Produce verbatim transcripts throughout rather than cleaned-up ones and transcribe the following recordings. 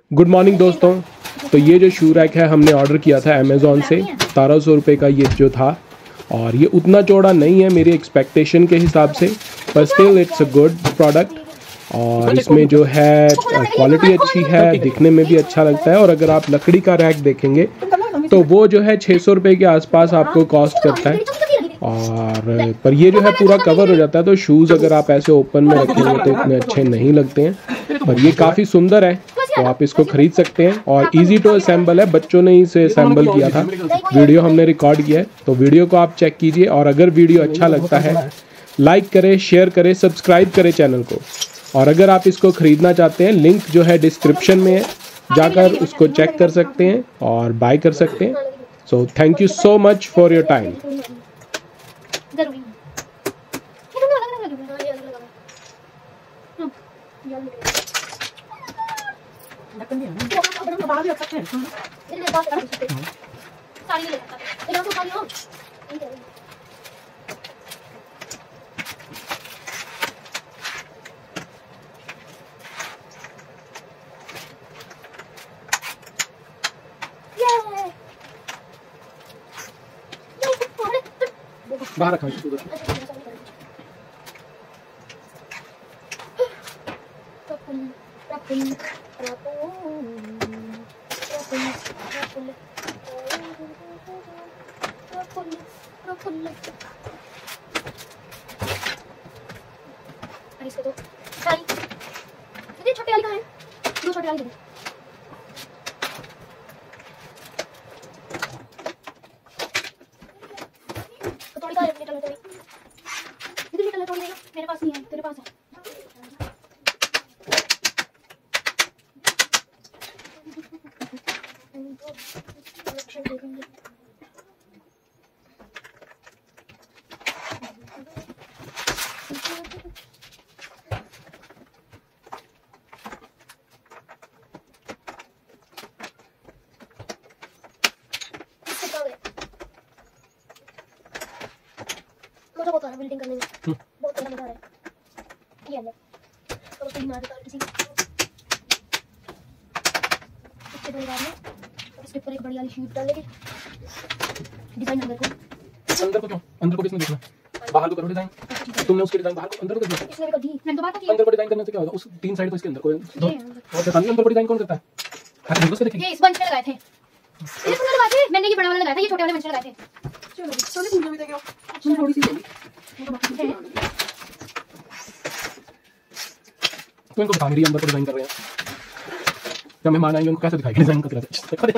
Good morning दोस्तों। तो ये जो शू रैक है हमने ऑर्डर किया था अमेज़ॉन से, सतारह सौ रुपये का ये जो था, और ये उतना चौड़ा नहीं है मेरी एक्सपेक्टेशन के हिसाब से, पर still it's a good product. और इसमें जो है क्वालिटी अच्छी है, दिखने में भी अच्छा लगता है। और अगर आप लकड़ी का रैक देखेंगे तो वो जो है छः सौ रुपये के आसपास आपको कॉस्ट करता है, और पर ये जो है पूरा कवर हो जाता है। तो शूज़ अगर आप ऐसे ओपन में रखेंगे तो इतने अच्छे नहीं लगते हैं, पर ये काफ़ी सुंदर है, तो आप इसको खरीद सकते हैं। और इजी टू असेंबल है, बच्चों ने इसे असेंबल किया था, वीडियो हमने रिकॉर्ड किया है, तो वीडियो को आप चेक कीजिए। और अगर वीडियो अच्छा लगता है लाइक करें, शेयर करें, सब्सक्राइब करें चैनल को। और अगर आप इसको ख़रीदना चाहते हैं, लिंक जो है डिस्क्रिप्शन में है, जाकर उसको चेक कर सकते हैं और बाय कर सकते हैं। So thank you so much for your time. बाहर रखा इसके तो छोटे वाली कहाँ है? दो छोटे वाली थोड़ी कहाँ है? निकल थोड़ी इधर निकल थोड़ी, मेरे पास नहीं है, तेरे पास है। मुझे बहुत है बिल्डिंग करने में, बहुत मजा आ रहा है। ये ले तो उसको मार देता किसी इसके दो बार में, और इसके ऊपर एक बड़ी वाली शीट डाल लेंगे। डिजाइन अंदर को अंदर को क्यों? अंदर को किसने देखना? बाहर को करो डिजाइन। तुमने उसके डिजाइन बाहर को अंदर को कर दिया। इसने भी कर दी, मैंने तो बात की। अंदर को डिजाइन करने से क्या होगा? उस तीन साइड को इसके अंदर को दो, और बताइए अंदर को डिजाइन कौन करता है? अच्छा उसको देखिए, ये इस बंच में लगाए थे, ये तुमने लगाए थे, मैंने ये बड़ा वाला लगाया था, ये छोटे वाले बंच में लगाए थे। चलो सोने पूजा भी देंगे हम थोड़ी सी है। तो इनको बता मेरी अंदर को डिजाइन कर रहे हैं, क्या मैं मान आएंगे उनको कैसे दिखाएंगे डिजाइन कर रहे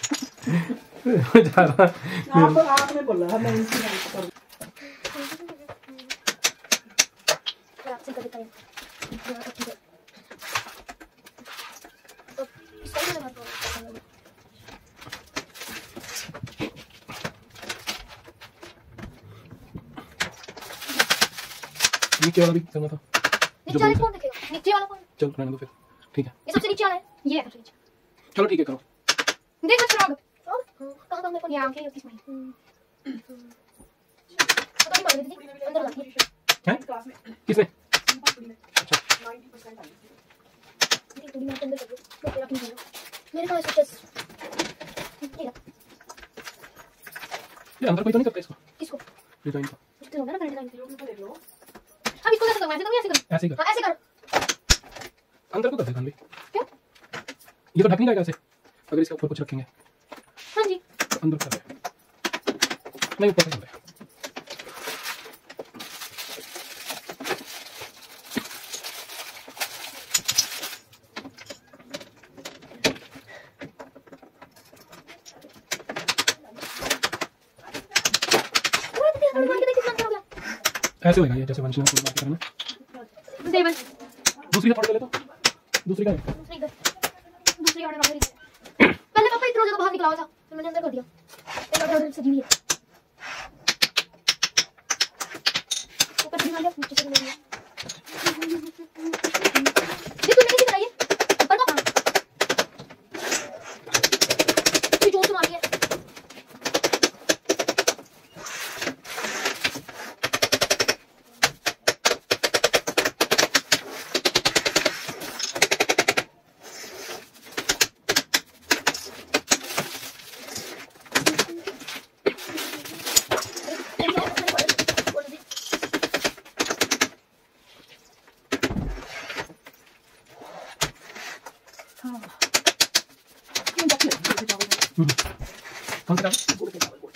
हैं? आप आपने बोला मैं इसकी हेल्प कर आपसे कभी करें नीचे वाला भी करना था। नीचे वाला कौन देखेगा? नीचे वाला कौन? चल रहने दो फिर, ठीक है। ये सबसे नीचे वाला है, ये है सबसे नीचे। चलो ठीक है करो। देख मत फ्रॉग और कहां कहां मेरे को यहां के किस में तो नहीं मार दीदी अंदर लग गई हैं क्लास में किसने? अच्छा नब्बे परसेंट आई थी थोड़ी मार अंदर कर दो, तो तेरा नहीं होगा मेरे पास स्विचेस। ठीक है ये अंदर कोई तो नहीं करता इसको? किसको? डिजाइन को इसको होगा ना करंट डिजाइन को देख लो। अब इसको कैसे करना है? ऐसे करो, ऐसे करो, ऐसे ही कर। हां ऐसे कर। अंदर को कर दे खान भी। क्या? ये तो ढक नहीं जाएगा ऐसे, अगर इसके ऊपर कुछ रखेंगे। हां जी अंदर कर दे, नहीं ऊपर कर दे। ऐसे होगा ये, जैसे वंश ने पूरी बात करना। देवन दूसरी का थोड़ा ले तो, दूसरी का दूसरी का दूसरी ऑर्डर ऑर्डर पहले पापा इतना जगह बाहर निकला हुआ था, फिर मैंने अंदर कर दिया। एक ऑर्डर सजी हुई है ऊपर से डाल नीचे से ले लिया। ये तूने कैसे कराई है? ऊपर का ये जोर से मारी है। हाँ ये जाती है चावल कौन सा गुड़ के चावल गुड़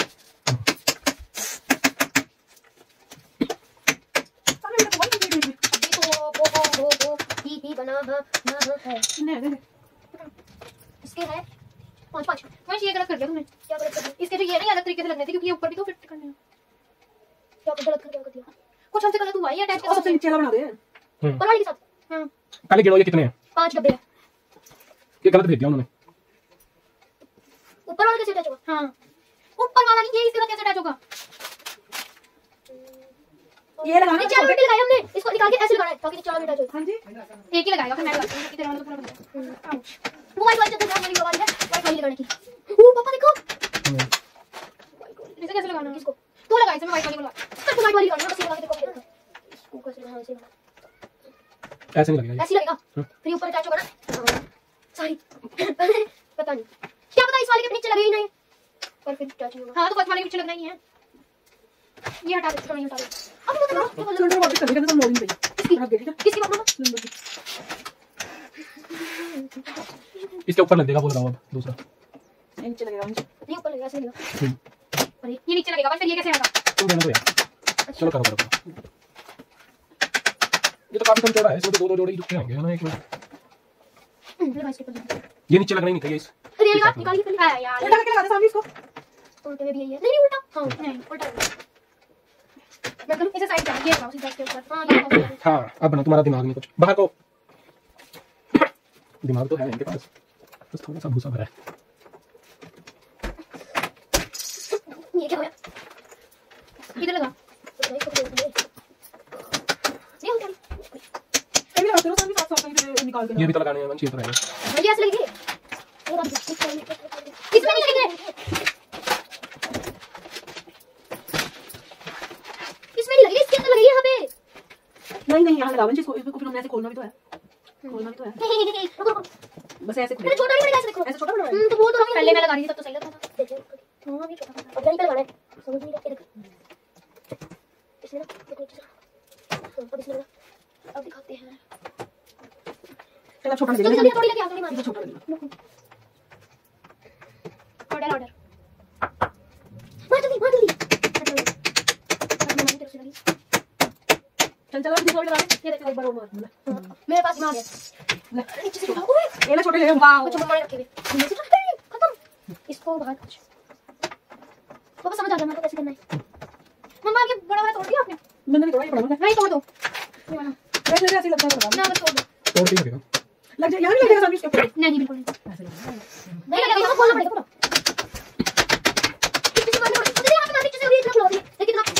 सामने तो वही दे दे वो वो वो वो ही ही बना है ना है नहीं दे इसके है पांच पांच मैं ये गलत कर दिया तुमने क्या गलत कर दिया इसके जो ये नहीं अलग तरीके से लगने थे क्योंकि ये ऊपर भी तो फिट करने हैं क्या गलत कर क्या कर दिया कुछ हमसे गलत हुआ है अटैच और सबसे नीचे वाला बना दे ऊपर वाले के साथ हां पहले गिनो ये कितने हैं पांच डब्बे हैं ये गलत भेज दिया उन्होंने ऊपर वाला कैसे अटैच होगा हां ऊपर वाला नहीं ये इसके साथ कैसे अटैच होगा ये लगाना चार मिनट लगाए हमने इसको निकाल के ऐसे लगाना है ताकि चार मिनट आ जाए हां जी एक ही लगाएगा फिर मैं लगाती हूं तेरे वाला तो पूरा बन गया वो वाइट वाइट जो मेरी वाली है वाइट वाली लगाने की ओ पापा देखो इसे कैसे लगाना है किसको तू लगा इसे मैं वाइट वाली लगा तू वाइट वाली लगाना है बस लगा के देखो फिर इसको कैसे लगाना है ऐसे ऐसे नहीं लगेगा ऐसे लगेगा फिर ऊपर अटैच होगा ना सॉरी पता नहीं क्या पता इस वाले के नीचे लगे ही नहीं पर फिर अटैच होगा हां तो फर्स्ट वाले के नीचे लगना ही है ये हटा दे थोड़ा हटा दे अब वो देखो सिलेंडर वापस कर देगा तो लोडिंग पे किसकी रख देगा किसकी बात सिलेंडर की इसके ऊपर लग देगा बोल रहा हूं अब दूसरा नीचे लगेगा नीचे नहीं ऊपर लगेगा ऐसे लगेगा अरे ये नीचे लगेगा बस फिर ये कैसे आएगा तुम देना तो यार चलो करो करो ये तो काफी कम चौड़ा है इसमें तो दो दो जोड़े ही जुड़ते होंगे है ना एक में लगा इसके ऊपर ये नीचे लगना ही नहीं चाहिए इस अरे निकाल निकाल के आया यार उल्टा करके लगा दे सामने इसको उल्टे में भी यही है नहीं नहीं उल्टा हां नहीं उल्टा मैं करूं इसे साइड कर ये लगाओ सीधा इसके ऊपर हां ये हां अब ना तुम्हारा दिमाग नहीं कुछ बाहर को दिमाग तो है इनके पास बस थोड़ा सा भूसा भरा है ये क्या होया इधर लगा नहीं उल्टा कभी लगाते हो सामने साथ साथ निकाल के ये भी तो लगाने हैं मंची तो रहेगा ये ऐसे लगेगी इसमें नहीं लगेंगे इसमें नहीं लगेगी इसके अंदर लगेगी यहाँ पे नहीं नहीं यहाँ लगाओ इसको इसको फिर हमने ऐसे खोलना भी तो है खोलना भी तो है नहीं नहीं नहीं रुको रुको बस ऐसे मैंने छोटा नहीं बनाया ऐसे देखो ऐसे छोटा बनाया हम्म तो वो तो हम पहले मैं लगा रही थी तब तो सही लग रहा था देखिए हां भी छोटा था अब यहीं पे लगाना है समझ नहीं आ रहा इसमें ना देखो चीज अब इसमें अब दिखाते हैं चलो छोटा जल्दी लगेगा जल्दी थोड़ी लगी थोड़ी मार ये छोटा लगेगा ऑर्डर ऑर्डर मार जल्दी मार जल्दी चल चलो दूसरा भी लगा दे ये देखो एक बार और मार मेरे पास दिमाग है नीचे से उठाओ ओए ये ना छोटे ले वाओ कुछ मम्मा ने रखे हुए नीचे से उठाओ खत्म इसको बाहर कुछ पापा समझ आ गया मेरे को कैसे करना है मम्मा ये बड़ा वाला तोड़ दिया आपने मैंने नहीं तोड़ा ये बड़ा वाला नहीं तोड़ दो ये वाला वैसे मेरे ऐसे लगता है लगा ना बस तोड़ दो तोड़ के लगेगा लग जाए यहाँ नहीं लगेगा सामने इसके ऊपर नहीं बिल्कुल नहीं ऐसे लगेगा नहीं लगेगा यहाँ खोलना पड़ेगा पूरा किसी से मारना पड़ेगा यहाँ पे नीचे से अभी इतना खुला दिया लेकिन ना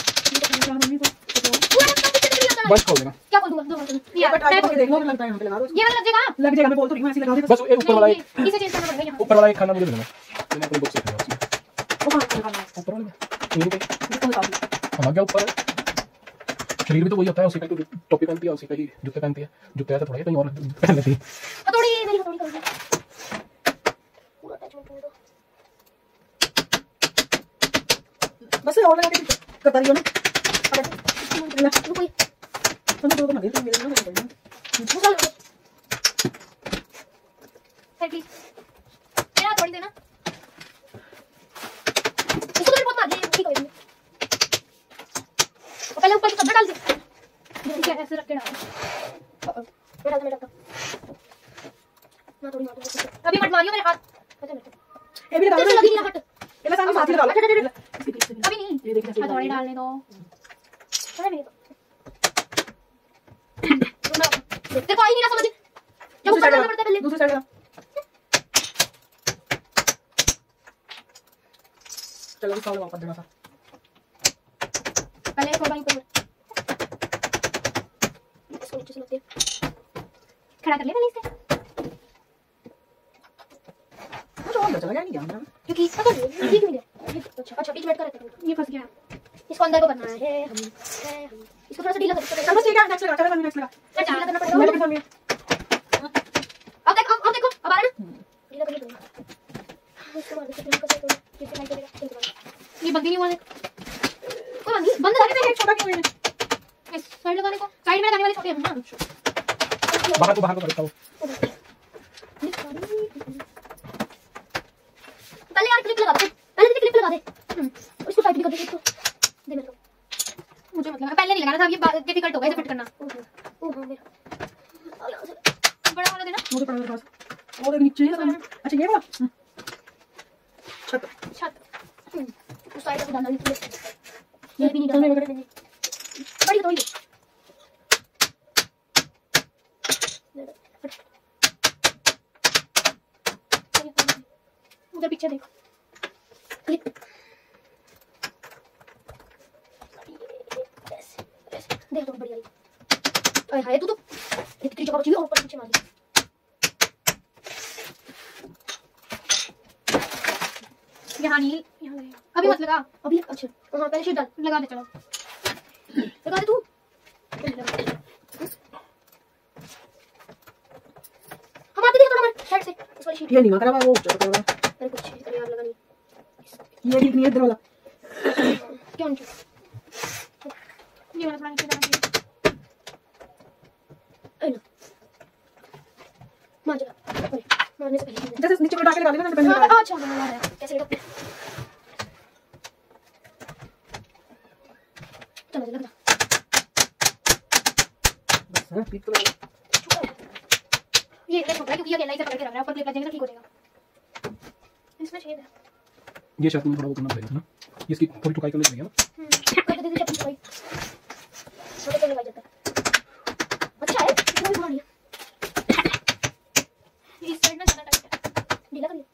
बस खोल देना क्या बोल दूंगा दो मिनट ये ट्राई करके देख लो लगता है यहाँ पे लगा दो ये वाला लग जाएगा लग जाएगा मैं बोल तो रही हूँ ऐसे लगा दे बस ये ऊपर वाला एक इसे चेंज करना पड़ेगा यहाँ ऊपर वाला एक खाना मुझे देना मैंने अपनी बुक से खाया उसमें वो कहाँ लगाना है ऊपर वाला यहीं पे इसको निकाल दो हम आ गया ऊपर शरीर भी तो वही होता है उसी का ही टोपी पहनती है उसी का ही जूते पहनती है जूते ऐसा थोड़ा ही कहीं और पहन लेती है हथौड़ी मेरी हथौड़ी कर दो पूरा अटैचमेंट कर दो बस और लगा के करता रही हो ना रुको ये तुमने दो बना दिए मेरे ना नहीं दूसरा लो सर प्लीज मेरा हथौड़ी देना इसको तो बहुत मार दिया ठीक है पहले ऊपर कपड़ा डाल दे ठीक है ऐसे रख के डाल मैं डाल मैं डालता ना थोड़ी मार दो अभी मत मारियो मेरे हाथ ये भी जैसे डाल लगी नहीं हट ये सामने साथ ही डाल अभी नहीं ये देखना चाहिए हथौड़ी डालने दो अरे मेरे तेरे को आई नहीं ना समझ जब ऊपर डालना पड़ता है पहले दूसरी साइड का चलो इसको वापस देना था पहले थोड़ा ऊपर इसको नीचे से लगते खड़ा कर ले पहले इसे मुझे और चला गया नहीं गया क्योंकि पता नहीं ठीक नहीं है अच्छा अच्छा बीच बैठ कर रहता है ये फंस गया इसको अंदर को करना है हम है हम इसको थोड़ा सा ढीला कर चलो ठीक है नेक्स्ट लगा चलो नेक्स्ट लगा अच्छा ढीला करना मेरे पड़ेगा के सामने अब देखो अब देखो अब आ रहा है ढीला करना पड़ेगा इसको मार दे फिर कैसे तो कितने लाइन करेगा ये बंद नहीं हुआ है कोई बंद नहीं बंद करके एक छोटा क्यों है इस साइड लगाने को साइड में लगाने वाले छोटे हैं ना बाहर को बाहर को करता हूं लगा दे। इसको टाइट भी कर दे इसको। दे मेरे को। मुझे मतलब पहले नहीं लगाना था, अब ये डिफिकल्ट होगा इसे फिट करना। ओ हां मेरा और यहां से बड़ा वाला देना। मुझे पड़ा मेरे पास और एक नीचे है। अच्छा ये वाला छत छत उस साइड से डालना नीचे। ये भी नहीं डालना वगैरह नहीं। बड़ी तो ही उधर पीछे देखो। देख तो बढ़िया। अरे हाय तू तो इतनी जगह बची हुई और ऊपर पीछे मार दी। यहाँ नहीं, यहाँ लगेगा। अभी मत लगा, अभी अच्छा हाँ पहले शीट डाल। लगा दे, चलो लगा दे तू। हम आते देख थोड़ा मत साइड से इस वाली शीट। ये नहीं लगा रहा वो चलो करो। अरे कुछ अरे यार लगा नहीं। ये ठीक नहीं है इधर वाला। क्यों नहीं? ये वाला थोड़ा नीचे डालना चाहिए। अरे मार जरा। अरे मारने से पहले जैसे नीचे में डाल के लगा देना पहले। हां अच्छा लगा रहा है। कैसे लगा? चलो लगा। बस हां पीट तो लगा। ये इतना छोटा है क्योंकि ये अकेला ही से पकड़ के रख रहा है, ऊपर क्लिप लग जाएगा तो ठीक हो जाएगा। इसमें छेद है। ये शायद मुझे थोड़ा वो करना पड़ेगा ना, इसकी थोड़ी टुकाई करनी पड़ेगी ना। कर दे दे चप्पल टुकाई। छोटे से लगाई जाता है। अच्छा है इसमें भी बढ़िया। इस साइड में ज्यादा टाइट है। ढीला कर ले।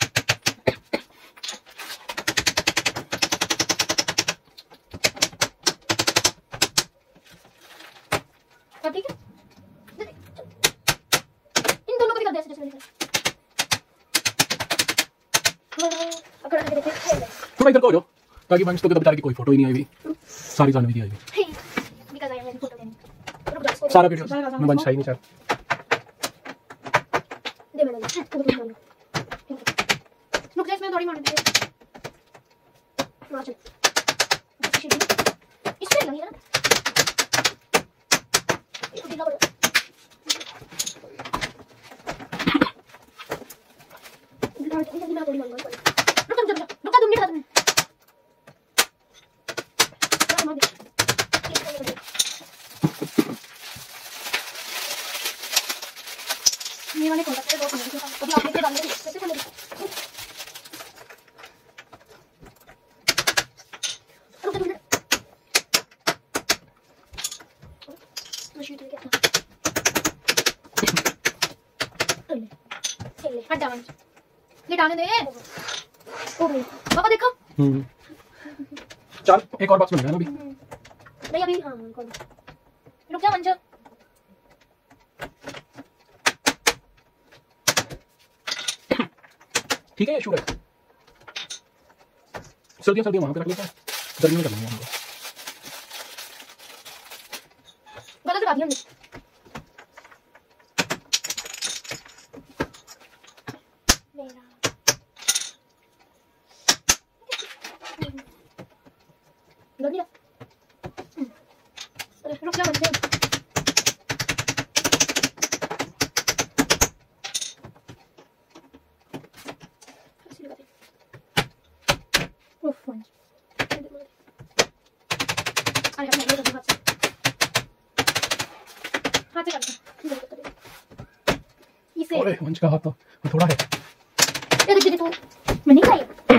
अब ठीक है। दे दे इन दोनों को भी कर दे ऐसे जैसे मैंने करा। अकड़ के देखते हैं। थोड़ा इधर को हो जाओ ताकि वंश तो के बेचारे की कोई फोटो ही नहीं आई हुई, सारी जानवी दी आई हुई। बिकॉज़ आई एम फोटो लेने। रुक जा इसको सारा वीडियो मैं वंश आई नहीं चाहता। दे मैंने रुक जा इसमें थोड़ी मारने दे। मार चल इसमें लगी ना इसको ढीला कर। ढीला ढीला ढीला थोड़ी मारूंगा। रुक जा रुक जा रुक जा दो मिनट खत्म। ये वाले कॉन्टैक्ट है दो मिनट अभी आप लेके डाल दे कैसे कर लेंगे। रुक जा मिनट मशीन लेके आ। ले ले हट जा वंश ले डालने दे। ओ भाई पापा देखो। हम्म चल एक और बॉक्स बन गया ना अभी। नहीं अभी हां कौन रुक जा वंश। ठीक है ये शू है। सर्दियाँ सर्दियाँ वहाँ पे रख लेते हैं, गर्मी में कर लेंगे हम लोग। गलत लगा दिया हमने। मेरा लग गया। अरे रुक जा वंश। ओए वंश का हाथ तो थोड़ा है। ये देख तू मैं नहीं खाई।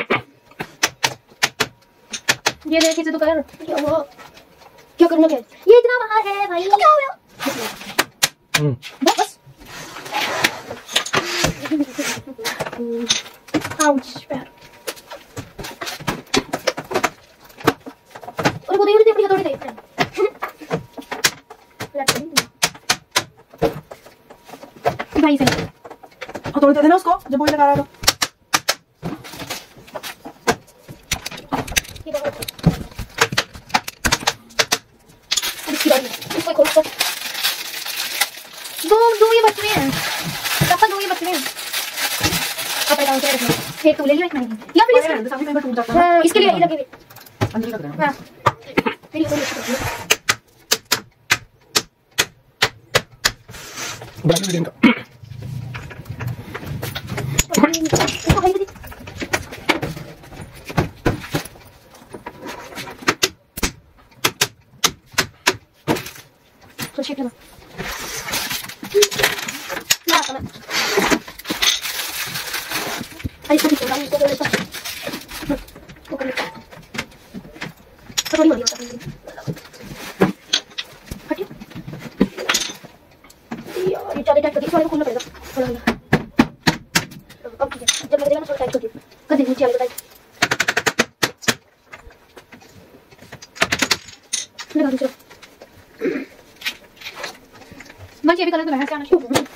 ये देख इसे तो कर क्या हुआ? क्या करना क्या? ये इतना बाहर है भाई। क्या हो गया? हम्म बस आउच पैर। और वो देख रही थी थोड़ी देर भाई से और थोड़ी दे देना उसको जब वो लगा रहा है। इसको खोल कर दो दो ये बच रहे हैं। पापा दो ये बच रहे हैं। अब बताओ क्या रखना है? एक तो ले लियो एक नहीं या फिर इसके सामने कहीं पर टूट जाता है। हां इसके लिए ये लगे हुए अंदर लग रहा है। हां फिर ये तो बड़ा वीडियो का इसको खाई दे। अरे इसको ठीक है, इसको कर लेता हूं, वो कर लेता हूं, थोड़ी मारी होता है, हटियो यार, ये ज्यादा टाइट कर दी, इस वाले को खोलना पड़ेगा थोड़ा थोड़ा। अब ठीक है, जब लगेगा ना थोड़ा टाइट कर दियो, कर दे नीचे वाले को टाइट लगा दूसरा। बस ये भी कलर तो बाहर से आना शुरू हो गया।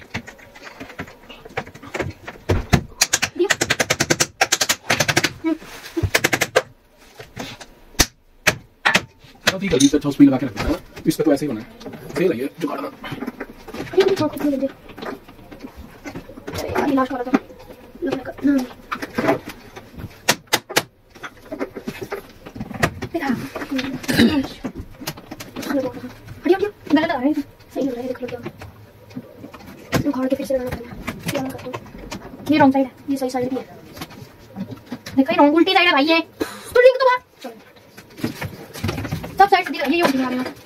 बहुत ही गरीब अच्छा सुई लगा के रख देना, इस पे तो ऐसे ही होना है, सही लगी है जुगाड़ ना। ये भी बहुत खूब लग रहा है। अरे यार ये लास्ट वाला था, लगने का ना देखा हटियो हटियो, गलत आ रहा है, सही लग रहा है, देख लो क्या उखाड़ के फिर से लगाना पड़ेगा, क्या मैं करता हूँ, ये रॉन्ग साइड है, ये सही साइड भी है, देखो ये रॉन्ग उल्टी साइड है भाई, ये तो लिंक तो बाहर सब साइड से दिख रहा है, ये उल्टी आ रहा है,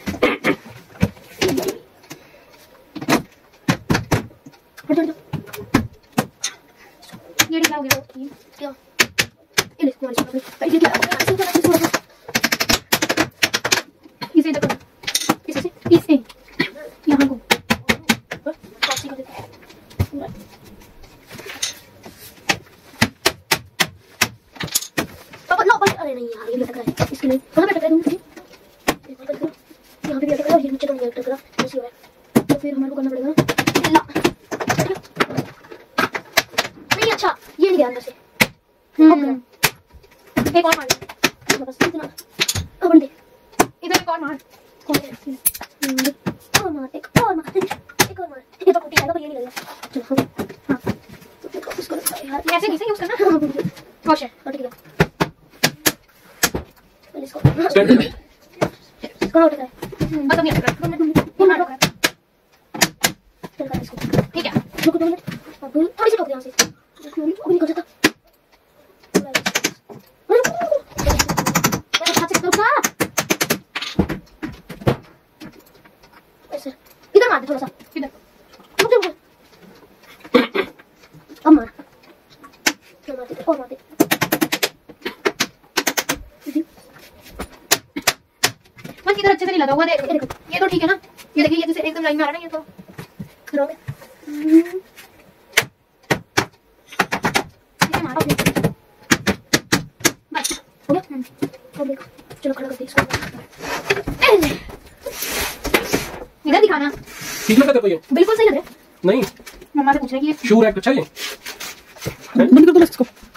ये क्या हो गया, क्या ये देखो हमारे सामने ये क्या हो गया, ऐसे कैसे हो रहा है, इसे देखो, इसे इसे यहाँ को कॉपी कर देते हैं, पापा लो बस, अरे नहीं यार ये लटक रहा है, इसके लिए कहाँ पे लटक रहा है, यहाँ पे भी लटक रहा है और ये नीचे तो नहीं लटक रहा, ऐसे हो रहा है, तो फिर हमारे को करना पड़ेगा ला, नहीं अच्छा ये नहीं गया अंदर से, हम्म एक और मार बस इतना, अब दे इधर एक और मार, कौन है और मार, एक और मार, एक और मार, ये तो टूटी जाएगा पर ये नहीं लगेगा, चलो हां तो इसको यार ऐसे नहीं से यूज करना, वॉश है और ठीक है, पहले इसको कहां उठा है, बस अब ये कर ये मार कर, चल कर इसको, ठीक है रुको दो मिनट, अब थोड़ी सी रोक दे यहां से, अभी निकल जाता, इधर मार दे थोड़ा सा, इधर रुक रुक, अब मार, क्या मार दे और मार दे, बस इधर अच्छे से नहीं लगा हुआ, देख देखो ये तो ठीक है ना, ये देखिए ये जैसे एकदम लाइन में आ रहा है ना, ये तो रॉन्ग है, इसे मारो बस हो गया, अब देखो चलो खड़ा कर दे इसको, इधर दिखाना, ठीक लगा तेरे को ये? बिल्कुल सही लग रहा है, नहीं मम्मा से पूछने की शू रैक अच्छा है ये, बंद कर दो इसको।